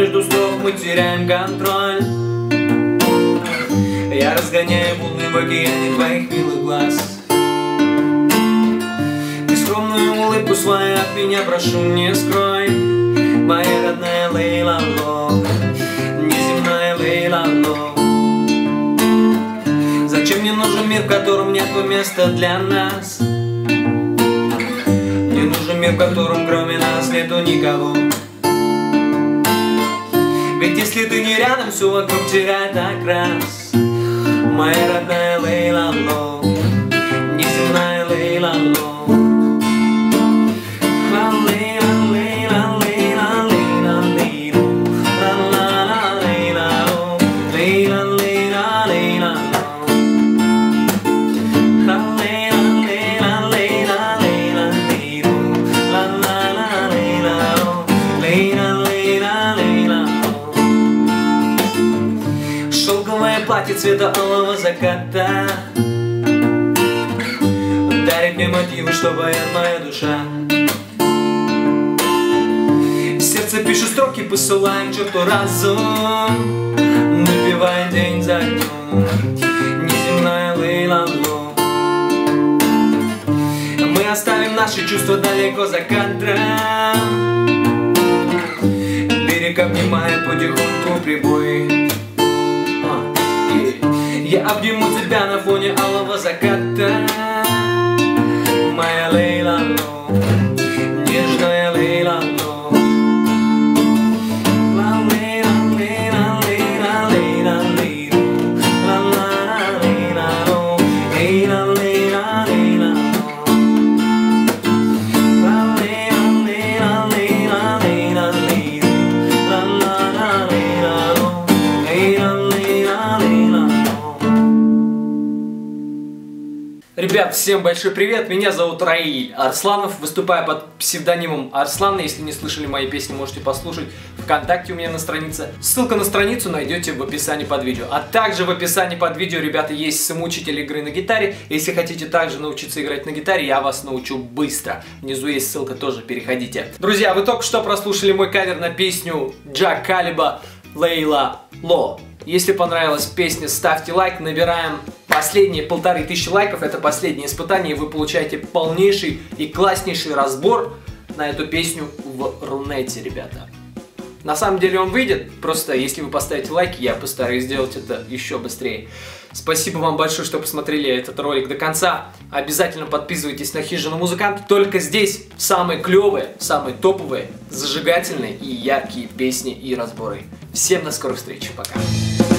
между строк мы теряем контроль. Я разгоняю волны в океане твоих милых глаз. Ты скромную улыбку свою от меня прошу не скрой. Моя родная Лейла Ло, неземная Лейла Ло. Зачем мне нужен мир, в котором нет места для нас? Мне нужен мир, в котором кроме нас нету никого. Ведь если ты не рядом, все вокруг теряет окрас. Моя родная Лейла Ло, неземная Лейла Ло. Платье цвета алого заката дарит мне мотивы, что поет моя душа. Сердце пишет строки, посылая к черту разум, напевая день за днем. Неземная Лейла Ло. Мы оставим наши чувства далеко за кадром. Берег обнимает потихоньку прибой. Я обниму тебя на фоне алого заката. Моя Лейла Ло, нежная Лейла Ло. Ребят, всем большой привет, меня зовут Раиль Арсланов, выступаю под псевдонимом Арслана. Если не слышали мои песни, можете послушать ВКонтакте у меня на странице. Ссылка на страницу найдете в описании под видео. А также в описании под видео, ребята, есть самоучитель игры на гитаре. Если хотите также научиться играть на гитаре, я вас научу быстро. Внизу есть ссылка, тоже переходите. Друзья, вы только что прослушали мой кавер на песню Джа Калиба «Лейла Ло». Если понравилась песня, ставьте лайк, набираем последние 1500 лайков, это последнее испытание, и вы получаете полнейший и класснейший разбор на эту песню в Рунете, ребята. На самом деле он выйдет, просто если вы поставите лайки, я постараюсь сделать это еще быстрее. Спасибо вам большое, что посмотрели этот ролик до конца. Обязательно подписывайтесь на Хижину Музыканта. Только здесь самые клевые, самые топовые, зажигательные и яркие песни и разборы. Всем до скорых встреч, пока.